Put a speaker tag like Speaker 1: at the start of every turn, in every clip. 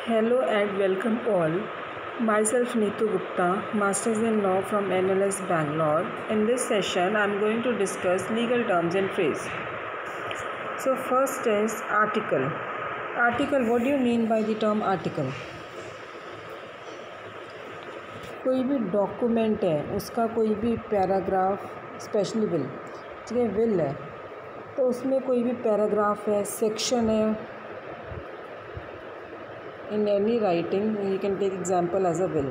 Speaker 1: Hello and welcome all. Myself Neetu Gupta, Masters in Law from NLS Bangalore. In this session, I am going to discuss legal terms and phrase. So first is article. Article, what do you mean by the term article? कोई भी document है, उसका कोई भी paragraph, specially will, ठीक है, will है तो उसमें कोई भी पैराग्राफ है, सेक्शन है. In any writing, you can take example as a will.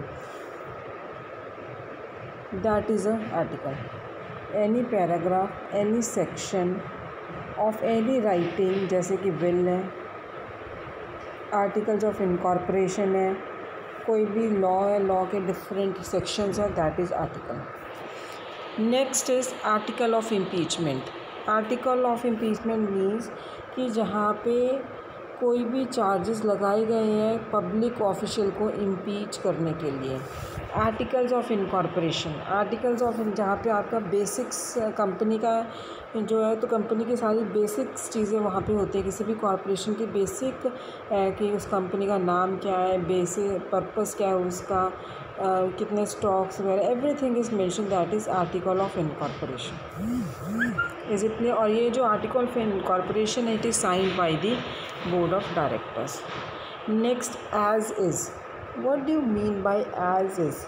Speaker 1: That is an article. Any paragraph, any section of any writing, जैसे कि will है, articles of incorporation है, कोई भी law है, law के different sections है, that is article. Next is article of impeachment. Article of impeachment means कि जहाँ पे कोई भी चार्जेस लगाए गए हैं पब्लिक ऑफिशियल को इम्पीच करने के लिए. Articles of incorporation, articles of जहाँ पे आपका बेसिक्स कंपनी का जो है तो कंपनी की सारी बेसिक्स चीज़ें वहाँ पे होती है. किसी भी कॉरपोरेशन की बेसिक कि उस कंपनी का नाम क्या है, बेसिक पर्पस क्या है उसका, कितने स्टॉक्स वगैरह, everything is mention. That is article of incorporation. Is it clear? और ये जो आर्टिकल ऑफ इनकॉर्पोरेशन है, it is signed by the board of directors. Next, as is. What do you mean by as is?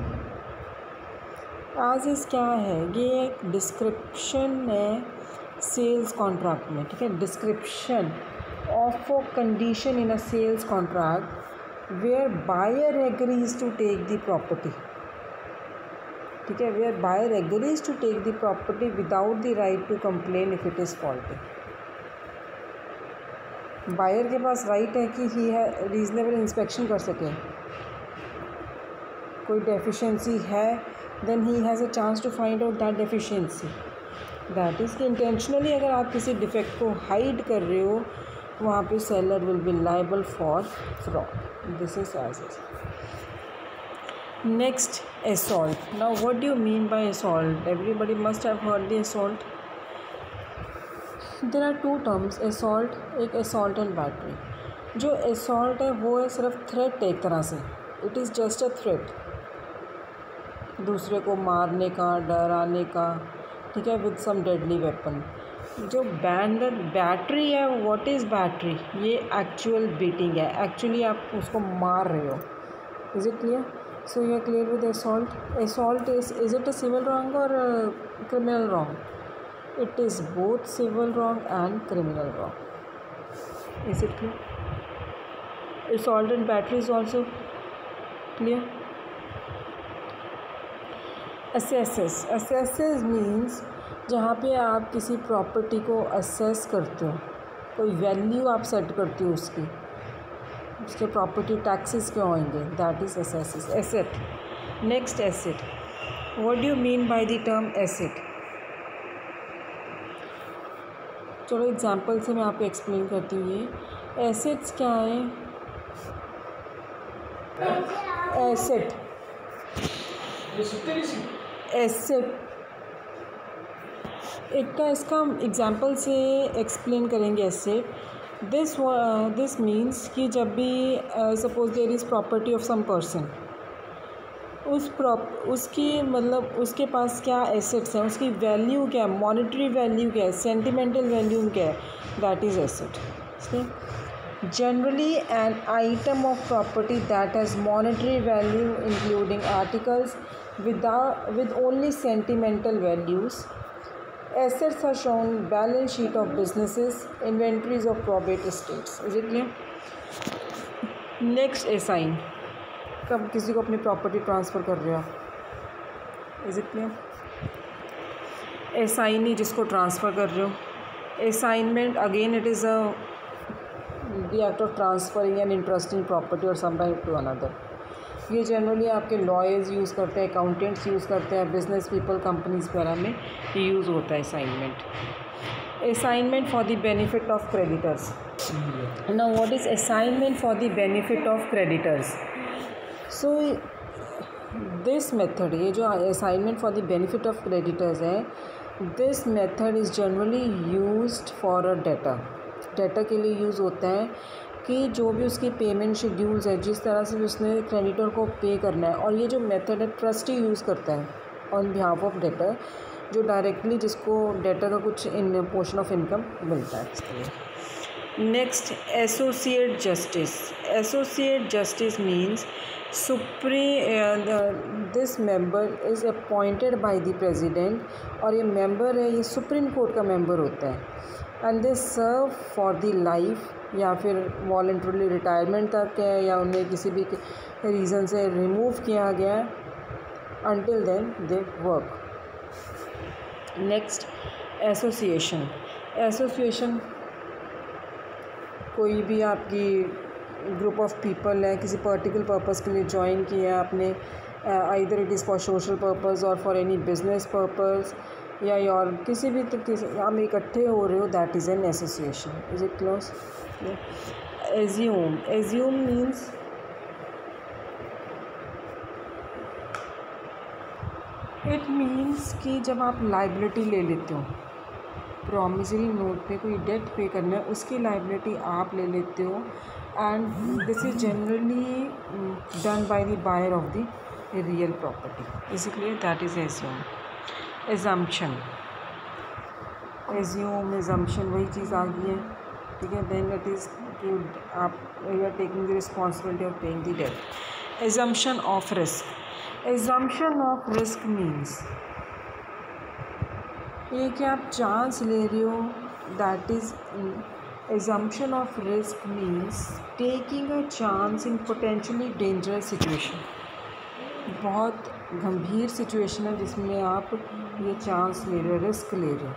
Speaker 1: As is क्या है? ये एक description है sales contract में, ठीक है. Description of a condition in a sales contract where buyer agrees to take the property, ठीक है. Where buyer agrees to take the property without the right to complain if it is faulty. Buyer के पास right है कि ही है reasonable inspection कर सके. कोई डेफिशिएंसी है, then he has a chance to find out that deficiency. That is कि इंटेंशनली अगर आप किसी डिफेक्ट को हाइड कर रहे हो, वहाँ पे seller will be liable for fraud. This is as is. Next, assault. Now what do you mean by assault? Everybody must have heard the assault. There are two terms, assault, एक assault and battery. जो assault है वो है सिर्फ threat, एक तरह से it is just a threat, दूसरे को मारने का, डराने का, ठीक है, विद सम डेडली वेपन. जो बैटरी है, व्हाट इज़ बैटरी? ये एक्चुअल बीटिंग है, एक्चुअली आप उसको मार रहे हो. Is it clear? So you are clear with assault. Assault is it a civil wrong और criminal wrong? It is both civil wrong and criminal wrong. Is it clear? Assault and battery is also clear. Assesses. Assesses means जहाँ पे आप किसी property को assess करते हो, कोई value आप सेट करते हो उसकी, उसके प्रॉपर्टी टैक्सेस क्यों होंगे, that is assesses. Asset. Next, asset. What do you mean by the term asset? चलो एग्जांपल से मैं आपको एक्सप्लेन करती हूँ. ये एसेट्स क्या है? एसेट इसका एग्जांपल से एक्सप्लेन करेंगे. एसेट दिस मीन्स कि जब भी suppose there is property of some person, उसकी मतलब उसके पास क्या एसेट्स हैं, उसकी वैल्यू क्या है, मॉनेटरी वैल्यू क्या है, सेंटिमेंटल वैल्यू क्या है, that is asset. Generally an item of property that has monetary value including articles with only sentimental values. Assets are shown balance sheet of businesses, inventories of probate estates. Is it clear? Next, assign. कब किसी को अपनी property transfer कर रहे हो. Is it clear? Assignee, जिसको transfer कर रहे हो. Assignment, again it is the act of transferring an interest in property और सम टाइम टू अनदर. ये जनरली आपके लॉयर्स यूज़ करते हैं, अकाउंटेंट्स यूज़ करते हैं, बिजनेस पीपल, कंपनीज वगैरह में ये यूज़ होता है assignment. Assignment for the benefit of creditors. Now what is assignment for the benefit of creditors? So this method, ये जो assignment for the benefit of creditors है, this method is generally used for a debtor. Debtor के लिए use होता है कि जो भी उसकी पेमेंट शेड्यूल्स है, जिस तरह से भी उसने क्रेडिटर को पे करना है, और ये जो मेथड है ट्रस्टी यूज़ करता है ऑन बिहाफ ऑफ डेटर, जो डायरेक्टली जिसको डेटर का कुछ इन पोर्शन ऑफ इनकम मिलता है इसके। Next, associate justice. Associate justice means this member is appointed by the president, और ये मेंबर है, ये सुप्रीम कोर्ट का मेंबर होता है, and they serve for the life, या फिर वॉलंटरली रिटायरमेंट तक है, या उन्हें किसी भी रीज़न से रिमूव किया गया है, until then they work. Next, association. Association कोई भी आपकी ग्रुप ऑफ पीपल है, किसी पर्टिकुलर पर्पस के लिए ज्वाइन किया है आपने, either it is for social purpose और फॉर एनी बिजनेस पर्पस, या और किसी भी हम इकट्ठे हो रहे हो, that is an association. Is it close? Assume. Assume means it means कि जब आप लाइबिलिटी ले लेते हो, प्रॉमिसरी नोट पे कोई डेट पे करना है, उसकी लाइबिलिटी आप ले लेते हो, and this is generally done by the buyer of the real property. इसलिए that is assume. Assumption. Assume, assumption वही चीज़ आ गई है, ठीक है। देन इट इज़ कि आप you are taking the responsibility of paying the debt. Assumption of risk. Assumption of risk means ये कि आप चांस ले रहे हो, that is assumption of risk means taking a chance in potentially dangerous situation. बहुत गंभीर सिचुएशन है जिसमें आप ये चांस ले रहे हो, रिस्क ले रहे हो।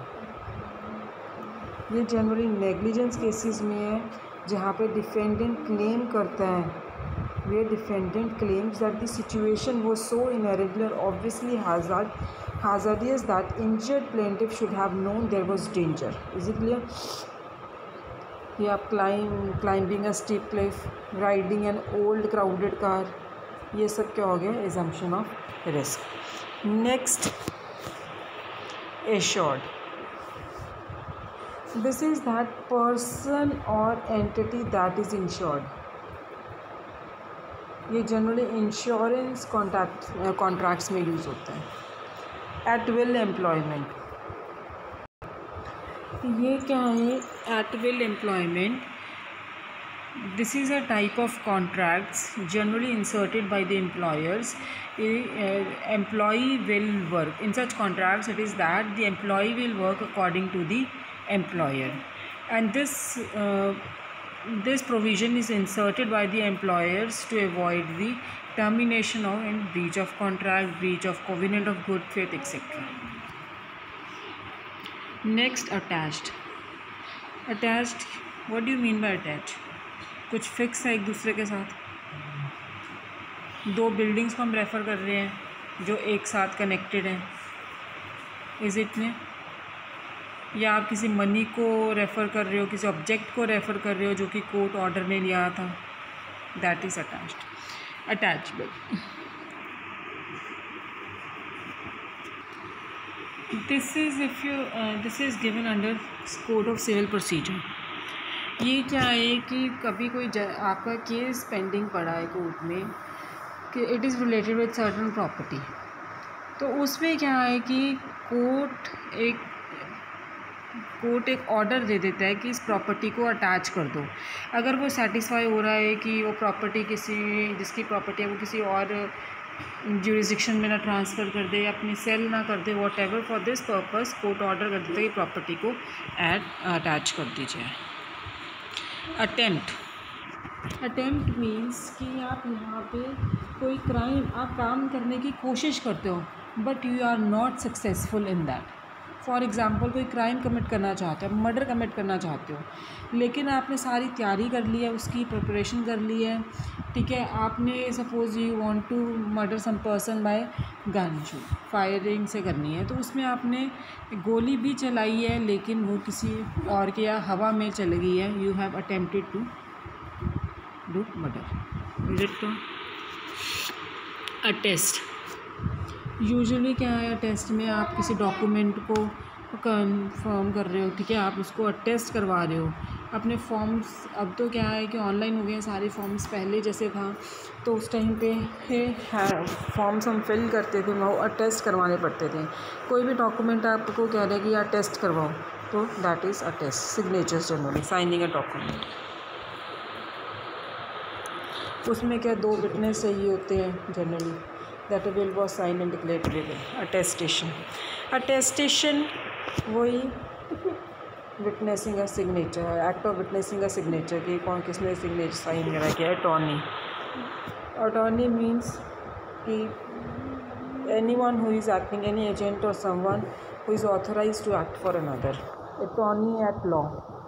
Speaker 1: ये जनरली नेग्लिजेंस केसेस में है, जहाँ पे डिफेंडेंट क्लेम करता है, where defendant claims that the situation was so irregular, obviously hazardous that injured plaintiff should have known there was danger. Is it clear? ये आप climbing a steep cliff, riding an old crowded car, ये सब क्या हो गया? assumption of risk. Next, assured. This is that person or entity that is insured. ये generally insurance contracts में use होता है। एट विल एम्प्लॉयमेंट, ये क्या है? At will employment, this is a type of contracts generally inserted by the employers. Employee will work in such contracts, it is that the employee will work according to the employer, and this provision is inserted by the employers to avoid the termination of and breach of contract, breach of covenant of good faith, etc. Next, attached. Attached, what do you mean by attached? कुछ fix है एक दूसरे के साथ, दो buildings को हम refer कर रहे हैं जो एक साथ कनेक्टेड हैं, इज़ इट में, या आप किसी मनी को रेफ़र कर रहे हो, किसी ऑब्जेक्ट को रेफ़र कर रहे हो जो कि कोर्ट ऑर्डर ने लिया था, that is attached. Attachment, this is given under code of civil procedure. ये क्या है कि कभी कोई आपका केस पेंडिंग पड़ा है कोर्ट में कि it is related with certain property, तो उसमें क्या है कि कोर्ट एक ऑर्डर दे देता है कि इस प्रॉपर्टी को अटैच कर दो। अगर वो सेटिस्फाई हो रहा है कि वो प्रॉपर्टी जिसकी प्रॉपर्टी है वो किसी और ज्यूरिसडिक्शन में ना ट्रांसफ़र कर दे, अपनी सेल ना कर दे, whatever, for this purpose court order कर देता है कि प्रॉपर्टी को अटैच कर दीजिए। अटेम्प्ट मीन्स कि आप यहाँ पे कोई क्राइम आप काम करने की कोशिश करते हो, but you are not successful in that. For example, कोई क्राइम कमिट करना चाहते हो, मर्डर कमिट करना चाहते हो, लेकिन आपने सारी तैयारी कर ली है, उसकी प्रिपरेशन कर ली है, ठीक है। आपने suppose you want to murder some person by gun shoot, firing से करनी है, तो उसमें आपने गोली भी चलाई है लेकिन वो किसी और के या हवा में चली गई है, you have attempted to do murder. Is it? Attest, usually क्या है, टेस्ट में आप किसी डॉक्यूमेंट को कंफर्म कर रहे हो, ठीक है, आप उसको अटेस्ट करवा रहे हो अपने फॉर्म्स, अब तो क्या है कि ऑनलाइन हो गए हैं सारे फॉर्म्स, पहले जैसे था तो उस टाइम पे फॉर्म्स हम फिल करते थे, वो अटेस्ट करवाने पड़ते थे। कोई भी डॉक्यूमेंट आपको कह रहे कि अटेस्ट करवाओ, तो that is attest, signatures generally, signing a document. उसमें क्या 2 विटनेस चाहिए होते हैं generally, that will was sign and declare to be attestation. Attestation वही विटनेसिंग का सिग्नेचर है, एक्ट ऑफ विटनेसिंग का सिग्नेचर कि कौन किसने सिग्नेचर साइन करा किया। अटॉर्नी, अटॉर्नी मीन्स कि anyone who is acting, any agent और someone who is authorized to act for another. Attorney at law,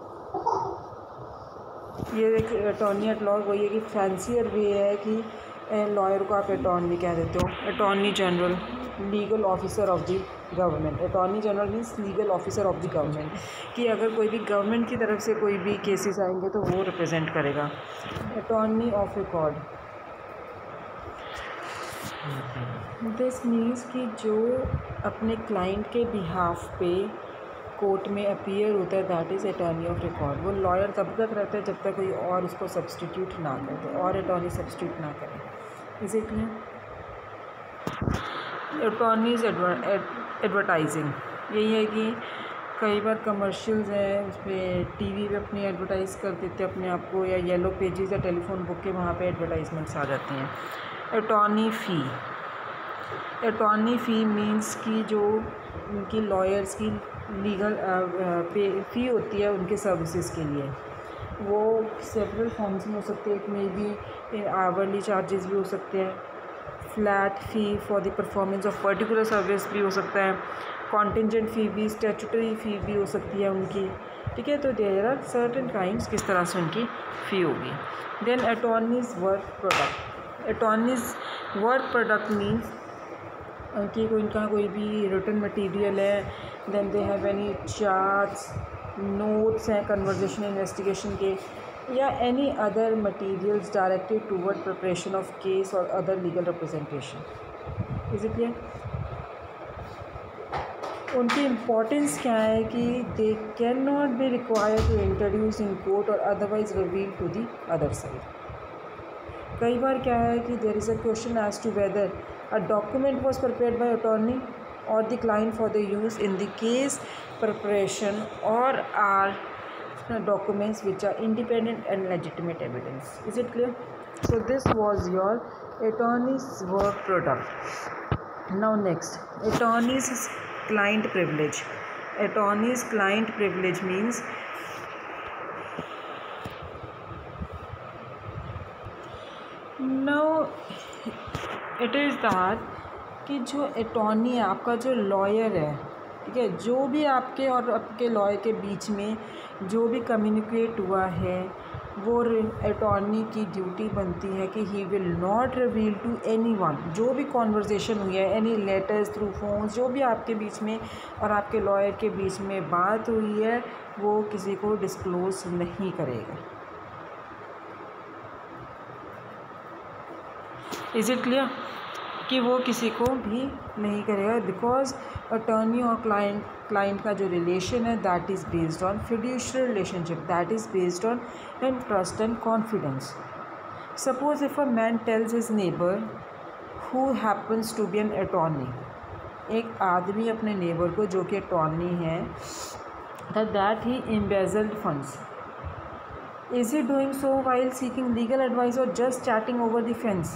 Speaker 1: ये एक अटॉर्नी एट लॉ वही है कि फैंसियर वे है कि लॉयर को आप अटॉर्नी कह देते हो। Attorney general, legal officer of the government. Attorney general means legal officer of the government, कि अगर कोई भी गवर्नमेंट की तरफ से कोई भी केसेस आएंगे तो वो रिप्रेजेंट करेगा। Attorney of record, this means कि जो अपने क्लाइंट के बिहाफ पे कोर्ट में अपीयर होता है, that is attorney of record. वो लॉयर तब तक रहता है जब तक कोई और उसको सब्सटीट्यूट ना कर दे, और अटॉर्नी सब्सटीट्यूट ना करे। Is it clear? Attorneys advertising, यही है कि कई बार कमर्शियल्स हैं उस पर टीवी पे अपनी एडवर्टाइज़ कर देते हैं अपने आप को, या येलो पेजेस या टेलीफोन बुक के वहाँ पे एडवर्टाइजमेंट्स आ जाती हैं। Attorney fee, attorney fee means कि जो उनकी लॉयर्स की लीगल फ़ी होती है उनके सर्विसेज के लिए, वो सेवरल फॉर्म्स में हो सकते हैं। एक में भी आवरली चार्जेस भी हो सकते हैं, flat fee for the performance of particular service भी हो सकता है, कॉन्टिजेंट फ़ी भी, स्टैट्यूटरी फ़ी भी हो सकती है उनकी, ठीक है। तो देयर आर सर्टेन काइंड्स किस तरह से उनकी फ़ी होगी। Then attorneys work product, attorneys work product means कि इनका कोई भी रिटन मटेरियल है, then they have any charts, notes हैं कन्वर्जेशन इन्वेस्टिगेशन के, या any other materials directed toward preparation of case और other legal representation. Is it clear? उनकी इम्पोर्टेंस क्या है कि they can not be required to introduce in court और otherwise reveal to the other side. कई बार क्या है कि there is a question as to whether a document was prepared by attorney or the client for the use in the case preparation, or are documents which are independent and legitimate evidence. Is it clear? So this was your attorney's work product. Now next, attorney's client privilege. Attorney's client privilege means now it is that कि जो attorney है, आपका जो lawyer है, ठीक है, जो भी आपके और आपके लॉयर के बीच में जो भी कम्युनिकेट हुआ है, वो अटॉर्नी की ड्यूटी बनती है कि he will not reveal to anyone, जो भी कॉन्वर्जेशन हुई है, एनी लेटर्स थ्रू फोन, जो भी आपके बीच में और आपके लॉयर के बीच में बात हुई है, वो किसी को डिस्क्लोज नहीं करेगा। Is it clear? कि वो किसी को भी नहीं करेगा, बिकॉज अटॉर्नी और क्लाइंट का जो रिलेशन है that is based on fiduciary relationship, that is based on trust and confidence. Suppose if a man tells his neighbour who happens to be an attorney, एक आदमी अपने नेबर को जो कि अटॉर्नी है, that he embezzled funds, is he doing so while seeking legal advice और just chatting over the fence?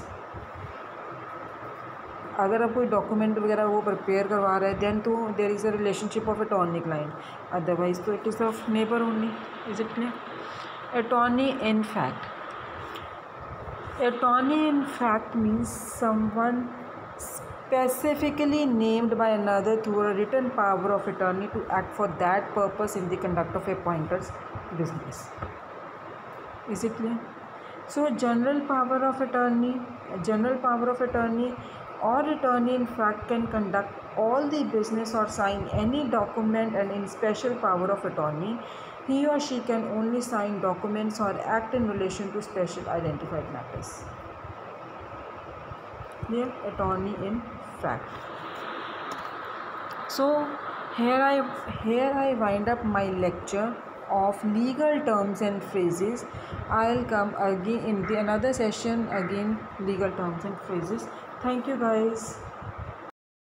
Speaker 1: अगर आप कोई डॉक्यूमेंट वगैरह वो प्रिपेयर करवा रहे हैं, देन तो there is a relationship of attorney client, otherwise तो it is of neighbour only. Is it clear? Attorney in fact, attorney in fact means someone specifically named by another through a written power of attorney to act for that purpose in the conduct of appointer's business. Is it clear? So general power of attorney or attorney in fact can conduct all the business or sign any document, and in special power of attorney he or she can only sign documents or act in relation to special identified matters. Clear? Attorney in fact. So here I wind up my lecture of legal terms and phrases. I'll come again in the another session, again legal terms and phrases. Thank you guys.